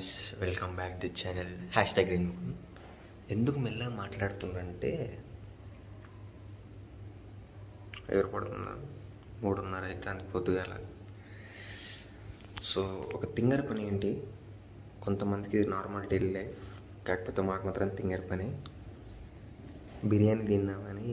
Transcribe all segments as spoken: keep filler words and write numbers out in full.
Friends, welcome back the channel hashtag green. ఎందుకు మెల్లగా మాట్లాడుతున్నారంటే ఏర్పడుతుందా మూడున్నర అయితే అని పొద్దుగాల. సో ఒక తింగర్ పని ఏంటి, కొంతమందికి నార్మల్ డైలీ లైఫ్, కాకపోతే మాకు మాత్రం తింగర్ పని బిర్యానీ తిందామని.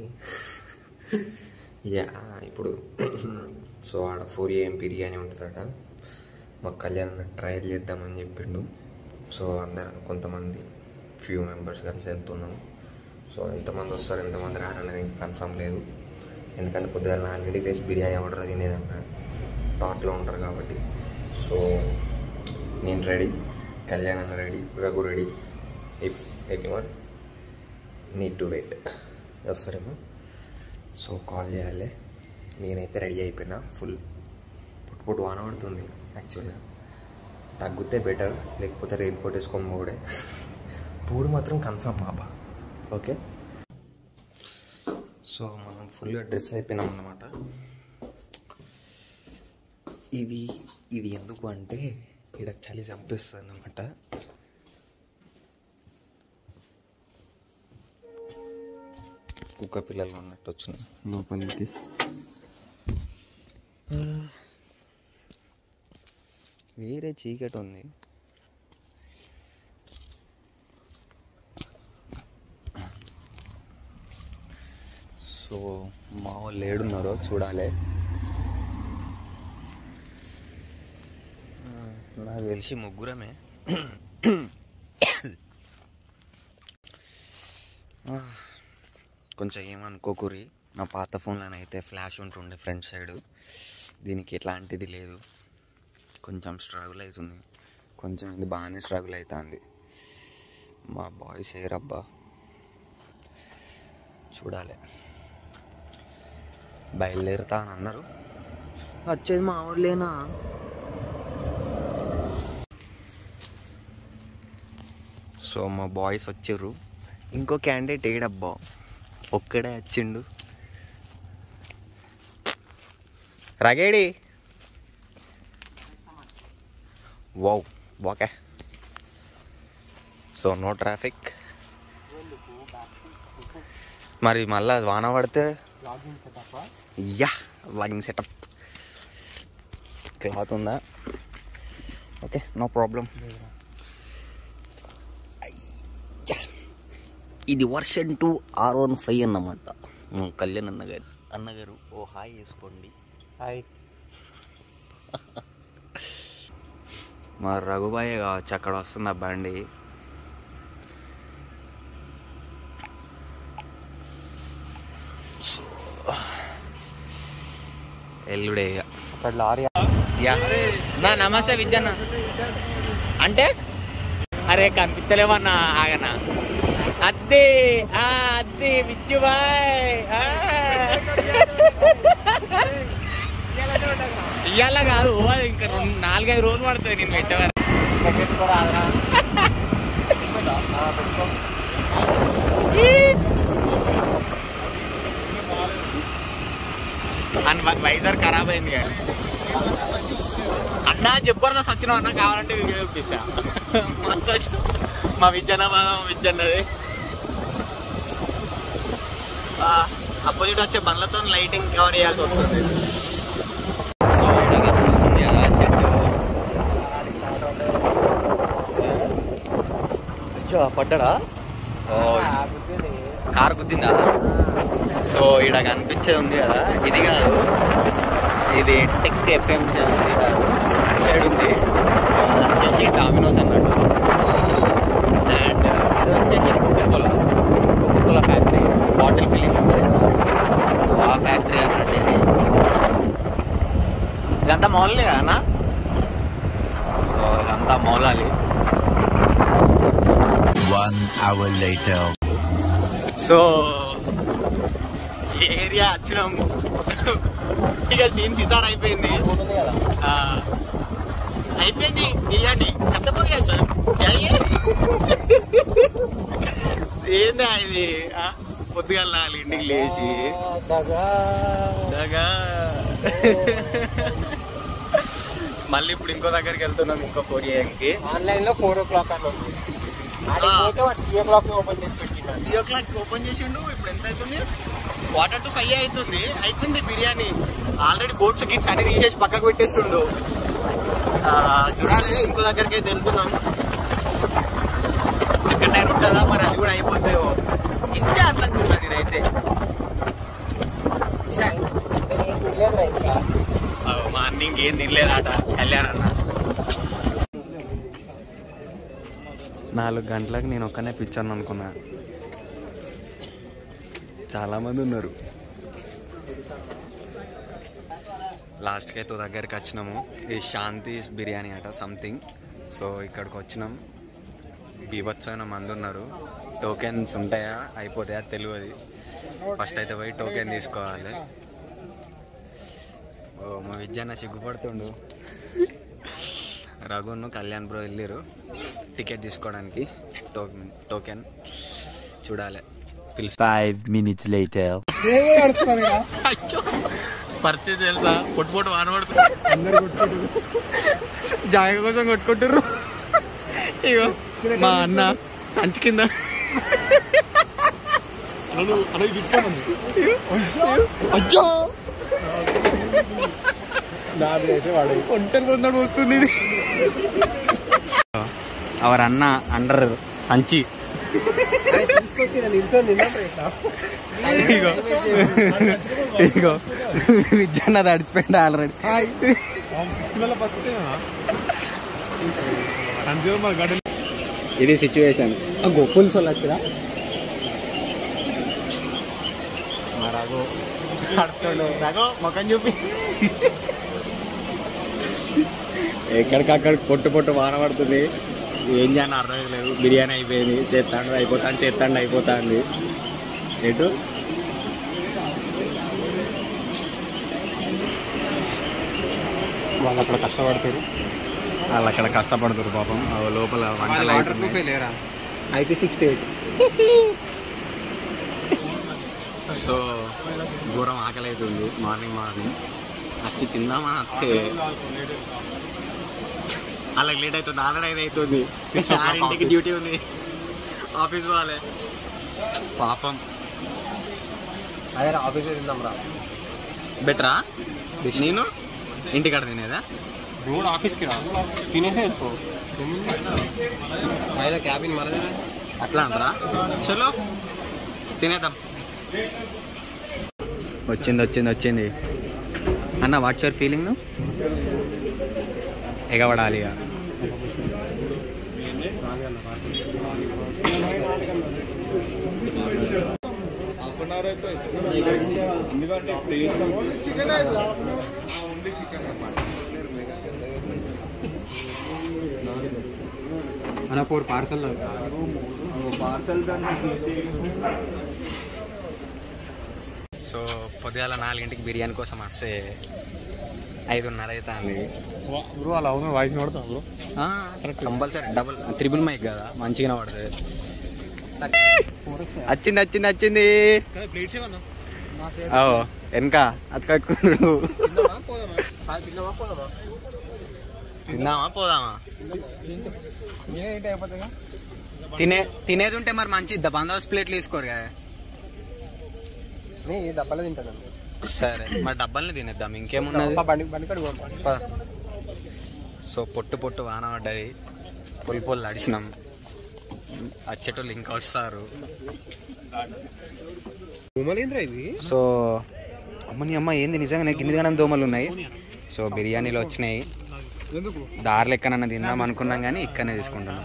యా ఇప్పుడు సో ఆడ ఫోర్ ఏఎం బిర్యానీ ఉంటుందట, మాకు కళ్యాణ్ ట్రయల్ చేద్దామని చెప్పిండు. సో అందరం కొంతమంది ఫ్యూ మెంబర్స్ కలిసి వెళ్తున్నాం. సో ఎంతమంది వస్తారు ఎంతమంది రారనేది ఇంకా కన్ఫర్మ్ లేదు, ఎందుకంటే పొద్దుగా నాలుగింటికి వేసి బిర్యానీ ఆర్డర్ తినేదన్న థాట్లో ఉంటారు కాబట్టి. సో నేను రెడీ, కళ్యాణ్ అన్న ready, Raghu ready. If anyone need to wait వస్తారేమో, సో కాల్ చేయాలి. నేనైతే రెడీ అయిపోయినా, ఫుల్ పుట్టు పుట్టు వాన పడుతుంది. యాక్చువల్గా తగ్గితే బెటర్, లేకపోతే రెయిన్ కోట్ వేసుకొని పోడే. పూడు మాత్రం కన్ఫర్మ్ బాబా. ఓకే, సో మనం ఫుల్గా డ్రెస్ అయిపోయినాం అన్నమాట. ఇవి ఇది ఎందుకు అంటే ఇక్కడ చలి చంపిస్తుంది అన్నమాట. కుక్క పిల్లలు ఉన్నట్టు వచ్చినాయి లోపలికి. వేరే చీకటి ఉంది. సో మా వాళ్ళు ఏడున్నారో చూడాలి. నాకు తెలిసి ముగ్గురమే. కొంచెం ఏమనుకోకూరి, నా పాత ఫోన్లోనైతే ఫ్లాష్ ఉంటుండే ఫ్రంట్ సైడ్, దీనికి ఎట్లాంటిది లేదు. కొంచెం స్ట్రగుల్ అవుతుంది, కొంచెం ఇది బాగానే స్ట్రగుల్ అవుతుంది. మా బాయ్స్ ఏరబ్బా చూడాలి. బయలుదేరుతా అని అన్నారు, వచ్చేది మా ఊర్లేనా. సో మా బాయ్స్ వచ్చారు. ఇంకో క్యాండిడేట్ ఏడబ్బా, ఒక్కడే వచ్చిండు. రగేడి wow okay. So no traffic. మరి మళ్ళా వాన పడితే యా వ్లాగింగ్ సెటప్. క్లాత్ ఉందా? Okay, no problem. ఇది version two or one five అన్నమాట. కళ్యాణ్ అన్నగారు అన్నగారు ఓ హాయ్ వేసుకోండి. హాయ్. మా రఘుబాయ్ కావచ్చు, అక్కడ వస్తుంది ఆ బండి. ఎల్లుడే అక్కడ లారీ. నా నమస్తే విద్యన్న అంటే, అరే కనిపించలేమన్నా ఆగనా. అద్దే అద్దే విద్యుబాయ్ ఇయ్యాల కాదు, ఇంకా రెండు నాలుగైదు రోజులు పడుతుంది నేను పెట్టేవారు. అని వైజాగ్ ఖరాబ్ అయింది కానీ అన్నా జబర్దస్త్ వచ్చిన అన్నా, కావాలంటే వీడియో చూపిస్తా. మా విద్యన మా విద్యన్నది అపోజిట్ వచ్చే బండ్లతో లైటింగ్ కవర్ చేయాల్సి వస్తుంది. సో ఇక్కడ కనిపిస్తుంది కదా షెడ్. పడ్డా కారు గుద్దిందా? సో ఇక్కడ కనిపించే ఉంది కదా, ఇది కాదు, ఇది టెక్ ఎఫ్ఎంసీ ఇది కాదు, సైడ్ ఉంది. వచ్చేసి డామినోస్ అన్నట్టు. అండ్ ఇది వచ్చేసి Coca Cola Coca Cola factory, bottle filling ఉంటుంది కదా, సో ఆ ఫ్యాక్టరీ అన్నట్టు ఇది. ఇదంతా మౌలే కదా. సో ఇదంతా Moula Ali. One hour later. So area వచ్చినాము, ఇక సీన్ సితార్ అయిపోయింది. అయిపోయింది బిర్యానీ కత్తపోగా సార్. ఏందా ఇది, పొద్దుగా ఇంటికి లేచి దగా మళ్ళీ ఇప్పుడు ఇంకో దగ్గరికి వెళ్తున్నాం ఇంకో ఫోర్ ఏఎంకి. ఆన్లైన్లో ఫోర్ ఓ క్లాక్ అని ఉంది, త్రీ ఓ క్లాక్ ఓపెన్ చేసి పెట్టినాడు. త్రీ ఓ క్లాక్ ఓపెన్ చేసిండు. ఇప్పుడు ఎంత అవుతుంది? క్వార్టర్ టు ఫైవ్ అవుతుంది. అయిపోయింది బిర్యానీ. ఆల్రెడీ బోట్స్ గిట్స్ అన్ని తీసేసి పక్కకు పెట్టేస్తుండు. చూడాలి ఇంకో దగ్గరికి అయితే వెళ్తున్నాం. ఎక్కడ నేను ఉంటుందా మరి, అది కూడా అయిపోతాయో ఇంతే అర్థంగా నేనైతే. మా అన్న ఇంకేం తినలేదట కళ్యాణ్ అన్న. నాలుగు గంటలకు నేను ఒక్కనే పిచ్చాను అనుకున్నా. చాలామంది ఉన్నారు. లాస్ట్కి అయితే దగ్గరికి వచ్చినాము. ఇది శాంతిస్ బిర్యానీ అట సంథింగ్. సో ఇక్కడికి వచ్చినాం. బీభత్సమైన మంది ఉన్నారు. టోకెన్స్ ఉంటాయా అయిపోతాయా తెలియదు. ఫస్ట్ అయితే పోయి టోకెన్ తీసుకోవాలి. ఓ మా విద్యాన్న సిగ్గుపడుతుండు. రఘును కళ్యాణ్ బ్రో వెళ్ళారు టికెట్ తీసుకోవడానికి. టోకెన్ టోకెన్ చూడాలి. Five minutes later. పరిచయం తెలుసా? పొట్టు పొట్టు వానబడుతుంది. జాగ కోసం కొట్టుకుంటారు. ఇగో మా అన్న సంచి కింద అచ్చో ఒంటరి పొందడు వస్తుంది. అవర్ అన్న అండర్ సంచి. ఇగో ఇగో విద్యాన్న తడిచిపోయింది ఆల్రెడీ. ఇది సిచ్యువేషన్. గొప్పలు సొల్లు వచ్చిరా రఘు రఘు మొక్కం చూపి. ఎక్కడికక్కడ పొట్టు పొట్టు వాన పడుతుంది. ఏం చేయని అర్థం లేదు. బిర్యానీ అయిపోయింది. చేస్తాండు అయిపోతాను చేస్తాండు అయిపోతాంది. ఎటు వాళ్ళు అక్కడ కష్టపడతారు. వాళ్ళు అక్కడ కష్టపడతారు పాపం. లోపల వంటలు లేరా ఐపీ సిక్స్టీ ఎయిట్. సో ఘోరం ఆకలి అవుతుంది. మార్నింగ్ మార్నింగ్ వచ్చి తిందామా అత్తే అలాగే లేట్ అవుతుంది. ఆల్రెడీ ఐదు అవుతుంది. ఆరింటికి డ్యూటీ ఉంది. ఆఫీస్ వాళ్ళే పాపం. అదే ఆఫీస్ తిందాం రా. బెటరా నేను ఇంటికాడ తినేదా? రోడ్ ఆఫీస్కి రా తినేసే వెళ్ళిపో. క్యాబిన్ మరదే అట్లా అంటారా? చలో తినేద్దాం. వచ్చింది వచ్చింది వచ్చింది అన్న. What's your feeling? ఎగబడాలి. అన్న ఫోర్ పార్సల్ పార్సల్. సో పొద్దుగాల నాలుగింటికి బిర్యానీ కోసం వస్తే ఐదున్నర అవుతుంది. బ్రో అలా అవును వాయిస్ నోడతాం bro. Compulsory double triple mike కదా మంచిగా పడుతుంది. వచ్చింది వచ్చింది వచ్చింది. ఓ వెనక అది కట్టుకున్నాడు. తిందామా పోదామా? తినే తినేది ఉంటే మరి మంచి బందోబస్తు ప్లేట్లు తీసుకోరు కదా. డబ్బాలో తింటాను. సరే మరి డబ్బాలని తినేద్దాం. ఇంకేమున్నది? సో పొట్టు పొట్టు వాన పడ్డది. పొలి పొల్లు అడిచినాం. వచ్చేటోళ్ళు ఇంకా వస్తారు. సో అమ్మని అమ్మ ఏంది నిజంగానే గిన్నెగానే దోమలు ఉన్నాయి. సో బిర్యానీలో వచ్చినాయి. దారి లెక్కనన్నా తిందాం అనుకున్నాం కానీ ఇక్కడనే తీసుకుంటున్నాం.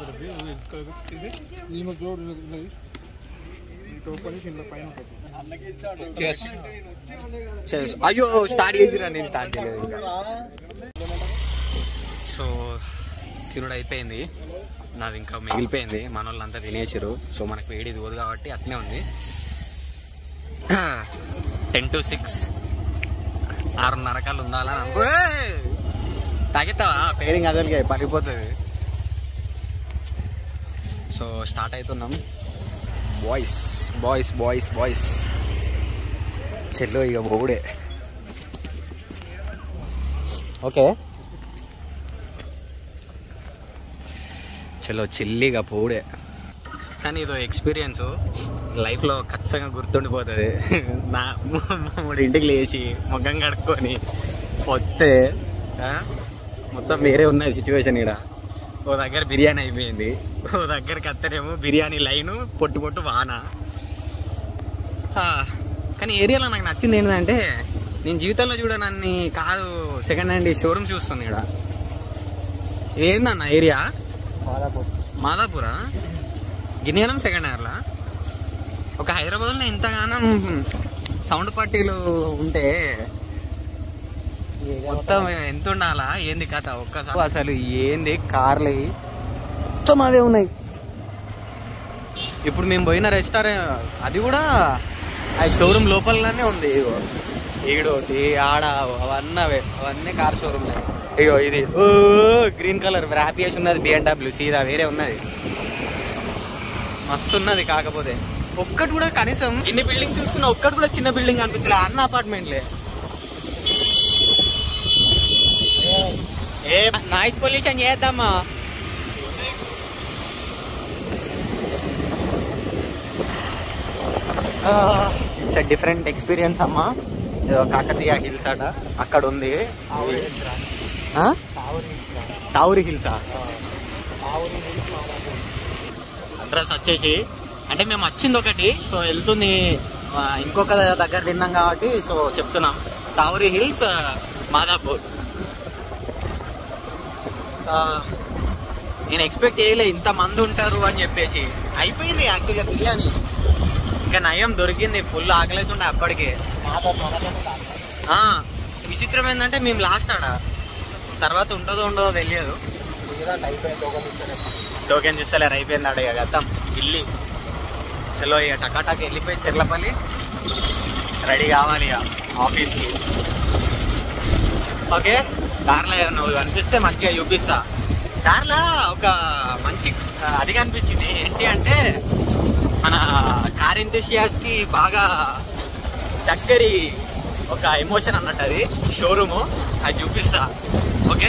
అయ్యో స్టార్ట్ చేసిరా. నేను స్టార్ట్ చేయలేదు ఇంకా. సో తినుడు అయిపోయింది. నాది ఇంకా మిగిలిపోయింది. మన వాళ్ళంతా తినేసారు. సో మనకు వేడి పోదు కాబట్టి అట్నే ఉంది. టెన్ టు సిక్స్ ఆరున్నర కళ్ళు ఉండాలని అనుకో. తాగిస్తావా? పేరింగ్ అసలుకే పడిపోతుంది. సో స్టార్ట్ అవుతున్నాం. బాయ్స్ బాయ్స్ బాయ్స్ బాయ్స్ చెల్లో ఇక బోడే. ఓకే చలో చిల్లిగా పోడే. కానీ ఇదో ఎక్స్పీరియన్స్ లైఫ్లో ఖచ్చితంగా గుర్తుండిపోతుంది. నా మూడు ఇంటికి లేచి మొగ్గం కడుక్కొని వస్తే మొత్తం వేరే ఉన్నది సిచ్యువేషన్. ఇక్కడ ఓ దగ్గర బిర్యానీ అయిపోయింది, ఓ దగ్గరికి వస్తేనేమో బిర్యానీ లైను పొట్టు పొట్టు వాన. కానీ ఏరియాలో నాకు నచ్చింది ఏంటంటే నేను జీవితంలో చూడనన్ని కారు సెకండ్ హ్యాండ్ షోరూమ్ చూస్తుంది. ఇక్కడ ఏందన్న ఏరియా మాదాపూర్. మాదాపూరా? గిన్నెనం సెకండ్ హ్యాండ్లా? ఒక హైదరాబాద్లో ఇంతగానం సౌండ్ పార్టీలు ఉంటే మొత్తం ఎంత ఉండాలా ఏంది కథ? ఒక్కసారి అసలు ఏంది కార్లు మొత్తం అవే ఉన్నాయి. ఇప్పుడు మేము పోయిన రెస్టారెంట్ అది కూడా ఆ షోరూమ్ లోపలనే ఉంది. ఇగో ఈడోటి ఆడ అవన్నీ అవే అవన్నీ కార్ షోరూమ్లే. ఇగో ఇది ఓ గ్రీన్ కలర్ ర్యాప్ చేసి ఉన్నది బిఎండబ్ల్యూ సీదా వేరే ఉన్నది, మస్తు ఉన్నది. కాకపోతే ఒక్కటి కూడా కనీసం ఇన్ని బిల్డింగ్ చూస్తున్నా ఒక్కటి కూడా చిన్న బిల్డింగ్ అనిపిస్తుంది. అన్న అపార్ట్మెంట్లే. ఏ నాయిస్ పొల్యూషన్ చేద్దామా? ఇట్స్ అ డిఫరెంట్ ఎక్స్పీరియన్స్ అమ్మా. కాకతీయ హిల్స్ అట అక్కడ ఉంది. తావురి హిల్సా? అడ్రస్ వచ్చేసి అంటే మేము వచ్చింది ఒకటి, సో వెళ్తుంది ఇంకొక దగ్గర తిన్నాం కాబట్టి సో చెప్తున్నాం. తావురి హిల్స్ మాదాపూర్. నేను ఎక్స్పెక్ట్ చేయలే ఇంత మంది ఉంటారు అని చెప్పేసి. అయిపోయింది యాక్చువల్గా బిర్యానీ, ఇంకా నయం దొరికింది. ఫుల్ ఆకలితుండే అప్పటికే. విచిత్రం ఏంటంటే మేము లాస్ట్ ఆడ, తర్వాత ఉంటుందో ఉండదో తెలియదు. టోకెన్ చూస్తలేరు, అయిపోయింది ఆడ. ఇక గతం ఇల్లి చలో ఇక టకాటాకి వెళ్ళిపోయి చెర్లపల్లి రెడీ కావాలి ఇక ఆఫీస్కి. ఓకే, దారిలో నువ్వు కనిపిస్తే మంచిగా చూపిస్తా. దారిలో ఒక మంచి అది కనిపించింది. ఏంటి అంటే మన కార్ ఎంతూసియాస్ కి బాగా దగ్గరి ఒక ఎమోషన్ అన్నట్టు అది షోరూము, అది చూపిస్తా. ఓకే,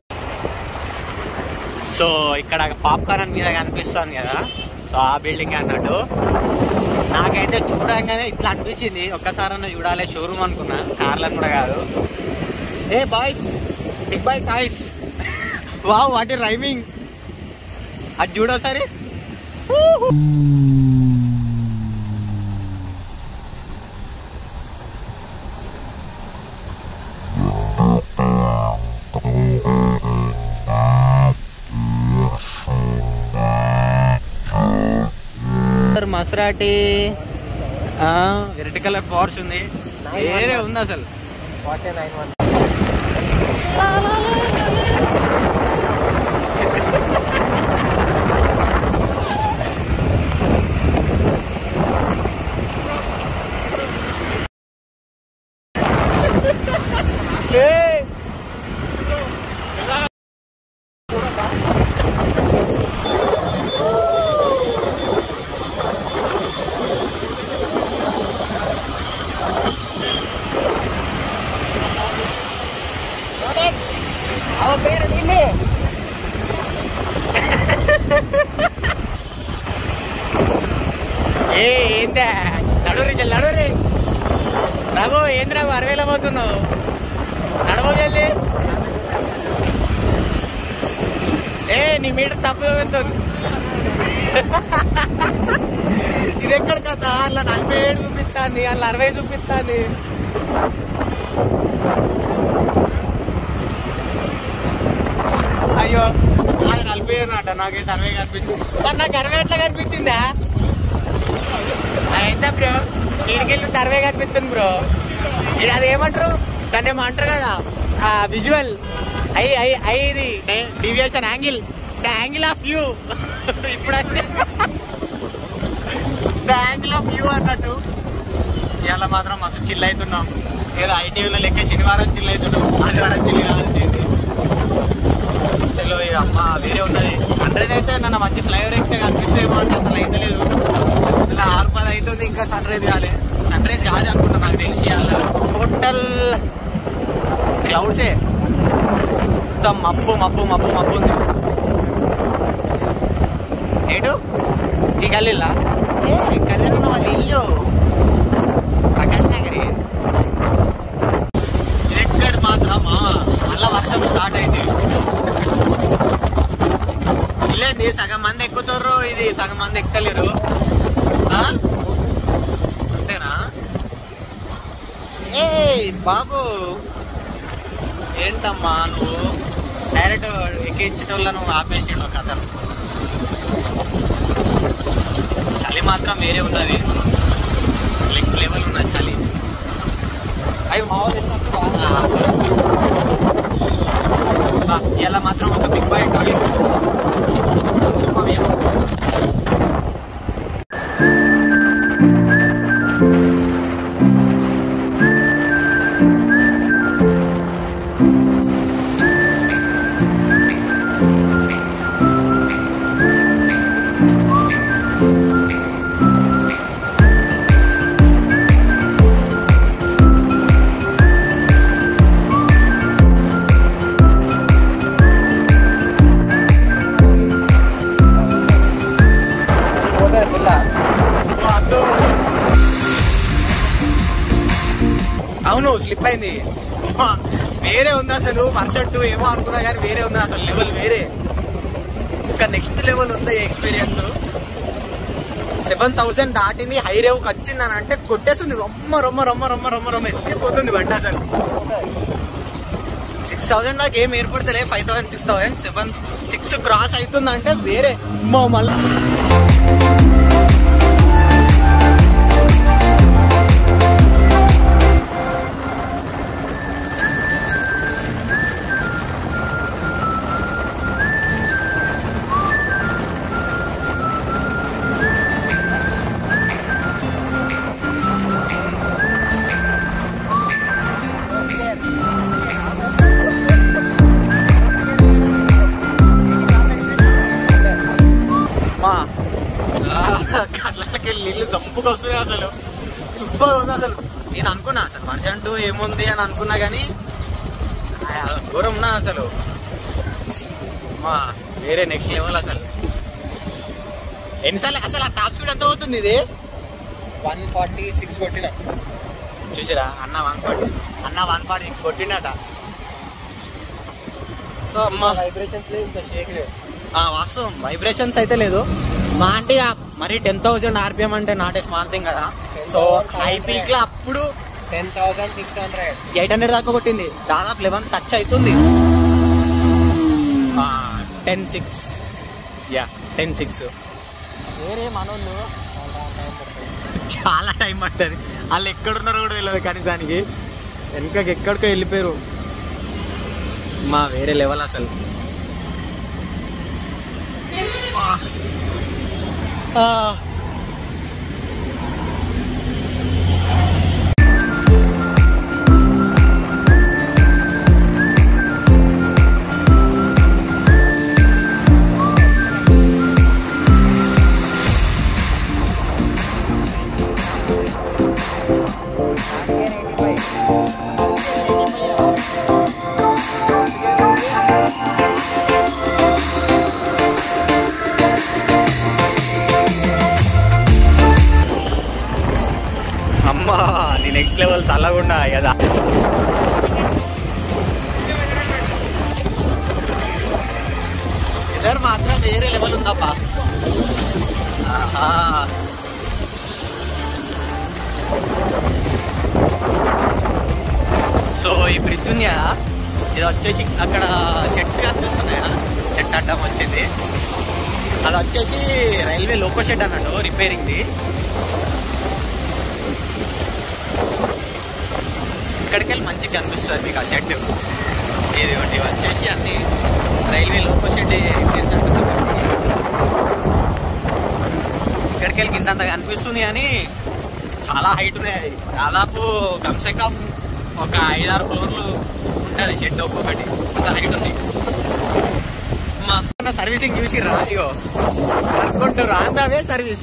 సో ఇక్కడ పాప్కార్న్ మీద కనిపిస్తుంది కదా, సో ఆ బిల్డింగ్ అన్నట్టు. నాకైతే చూడంగానే ఇట్లా అనిపించింది, ఒక్కసారన్నా చూడాలి షోరూమ్ అనుకున్నా, కార్లను కూడా కాదు. ఏ boys, big boy toys, wow what is rhyming. అది చూడో సరే. మసరాటి రెడ్ కలర్ పార్స్ ఉంది, వేరే ఉంది అసలు. ఏ ఏందా నడురి నడురి రఘు, ఏంది రఘు అరవేలా పోతున్నావు? నడవ జల్లి. ఏ నీ మీటర్ తప్పు వెళ్తుంది. ఇది ఎక్కడ కదా, అలా నలభై ఏడు చూపిస్తుంది, అలా అరవై చూపిస్తుంది. అయ్యో అది నలభై అన్నట, నాకైతే అరవై కనిపించింది. మరి నాకు అరవై ఎట్లా కనిపించిందా? ఎంత బ్రో నీడికెళ్ళి అరవై కనిపిస్తుంది బ్రో. ఇది అది ఏమంటారు, దాన్ని ఏమో అంటారు కదా, విజువల్ ఐ ఐ ఐ ఇది deviation angle, the angle of view. ఇప్పుడు వచ్చే ద యాంగిల్ ఆఫ్ వ్యూ అన్నట్టు. ఇవాళ మాత్రం మస్తు చిల్ అవుతున్నాం. ఏదో ఐటీవీలో లెక్క శనివారం చిల్ అవుతున్నాం, ఆదివారం చిల్ కావాల్సింది. చలో ఇక అమ్మ వేరే ఉన్నది. సన్ రైజ్ అయితే నన్ను మంచి ఫ్లైఓవర్ ఎక్కితే కనిపిస్తేమో అంటే అసలు అయితే లేదు. ఇలా ఆరు పది అవుతుంది, ఇంకా సన్ రైజ్ కాలే. సన్ రైజ్ కాదు అనుకుంటా నాకు తెలిసి. టోటల్ క్లౌడ్సే, మొత్తం మబ్బు మబ్బు మబ్బు మబ్బు ఉంది. ఏడు ఈ గల్లీలా ఏ కళ్యాణ్ అన్న వాళ్ళ ఇల్లు ప్రకాష్ నగరి. ఎక్కడ మాత్రం మళ్ళా వర్షం స్టార్ట్ అయింది. ఇల్లేంది సగం మంది ఎక్కుతారు, ఇది సగం మంది ఎక్కుతలేరు. అంతేనా? ఏ బాబు ఏంటమ్మా నువ్వు డైరెక్ట్ ఎక్కించేటోళ్ళను ఆపేసిండు ఒక అతను. చలి మాత్రం వేరే ఉన్నది, నెక్స్ట్ లెవెల్ ఉన్నది చలి. అవి మామూలు ఇలా మాత్రం ఒక బిగ్ బైట్ అవును స్లిప్ అయింది. వేరే ఉంది అసలు మర్షట్టు ఏమో అనుకున్నా కానీ వేరే ఉంది అసలు, లెవెల్ వేరే, ఇంకా నెక్స్ట్ లెవెల్ ఉంది ఎక్స్పీరియన్స్. సెవెన్ థౌసండ్ దాటింది, హై రేవ్కి వచ్చింది అని అంటే కొట్టేస్తుంది, రొమ్మ రొమ్మ రొమ్మ రొమ్మ రొమ్మ రొమ్మ ఎత్తిపోతుంది బండి అసలు. సిక్స్ థౌసండ్ దాకా ఏం ఏర్పడతలే, five thousand six thousand seven six cross అవుతుంది అంటే వేరే మళ్ళీ. కళ్ళకి నీళ్ళు జంపుగా వస్తున్నాయి అసలు, సూపర్ ఉంది అసలు. నేను అనుకున్నా అసలు వర్షం అంటూ ఏముంది అని అనుకున్నా కానీ దూరం ఉన్నా అసలు, మా వేరే నెక్స్ట్ లెవెల్ అసలు. ఎన్నిసార్లు అసలు ఆ టాప్ స్పీడ్ ఎంత అవుతుంది ఇది? వన్ ఫార్టీ సిక్స్ కొట్టిన చూసిరా అన్న వన్ ఫార్టీ అన్న వన్ ఫార్టీ సిక్స్ కొట్టినట. వైబ్రేషన్స్ లేదు, ఇంకా షేక్ లేదు. వాస్తవం వైబ్రేషన్స్ అయితే లేదు మా అంటే మరి టెన్ థౌసండ్ ఆర్పిఎం అంటే నాట్ ఏ స్మాల్ థింగ్ కదా. సో హై పీక్ లో అప్పుడు ten thousand six hundred eight hundred దాకా కొట్టింది, దాదాపు లెవెన్ టచ్ అవుతుంది. Ten six yeah ten six వేరే మనోళ్ళు చాలా టైం పడుతుంది. వాళ్ళు ఎక్కడున్నారో కూడా తెలియదు కనీసానికి, వెనకకి ఎక్కడికో వెళ్ళిపోయారు. మా వేరే లెవెల్ అసలు. అమ్మా నీ నెక్స్ట్ లెవెల్ చల్లకుండా కదా. వెదర్ మాత్రం వేరే లెవెల్ ఉందప్పా. సో ఈ బ్రిడ్జ్ ఉంది కదా, ఇది వచ్చేసి అక్కడ షెడ్స్ కనిపిస్తున్నాయా, షెడ్ అడ్డం వచ్చింది. అది వచ్చేసి రైల్వే లోకో షెడ్ అన్నట్టు రిపేరింగ్ది. ఇక్కడికి వెళ్ళి మంచిగా కనిపిస్తుంది మీకు ఆ షెడ్. ఇది ఒకటి వచ్చేసి అన్ని రైల్వే లోకో షెడ్ అనిపిస్తుంది. ఇక్కడికి వెళ్ళి ఇంతంత కనిపిస్తుంది కానీ చాలా హైట్ ఉన్నాయి, దాదాపు కమ్సే కమ్ ఒక ఐదారు ఫ్లోర్లు ఉంటుంది షెడ్ ఒక్కొక్కటి, అంత హైట్ ఉంది. మా సర్వీసింగ్ చూసిర్రా, ఇగో అనుకుంటారు ఆందావే సర్వీస్.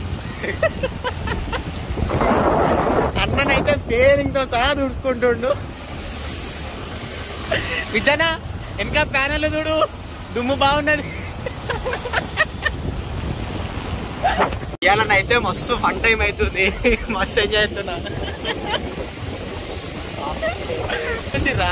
అన్ననైతే ఫేరింగ్ తో సహా తుడుచుకుంటుండు. విజయనా వెనక ప్యానల్ చూడు, దుమ్ము బాగున్నది. ఇవాళనైతే మస్తు ఫన్ టైం అవుతుంది, మస్తు ఎంజాయ్ అవుతున్నా. చూసిరా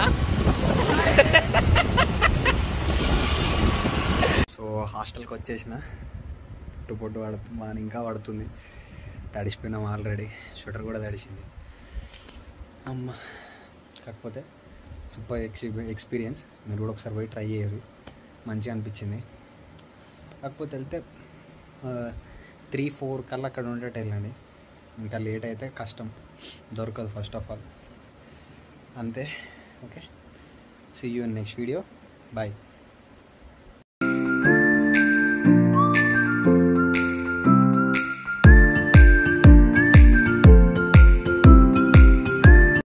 సో హాస్టల్కి వచ్చేసిన. పొట్టు పొట్టు పడుతుంది, బాగా ఇంకా పడుతుంది. తడిసిపోయినాం ఆల్రెడీ, స్వెటర్ కూడా తడిసింది. అమ్మ కాకపోతే సూపర్ ఎక్స్ ఎక్స్పీరియన్స్. మీరు కూడా ఒకసారి పోయి ట్రై చేయాలి, మంచిగా అనిపించింది. కాకపోతే వెళ్తే త్రీ ఫోర్ కల్లా అక్కడ ఉండేట వెళ్ళండి, ఇంకా లేట్ అయితే కష్టం, దొరకదు ఫస్ట్ ఆఫ్ ఆల్. అంతే. Okay, see you in next video. Bye.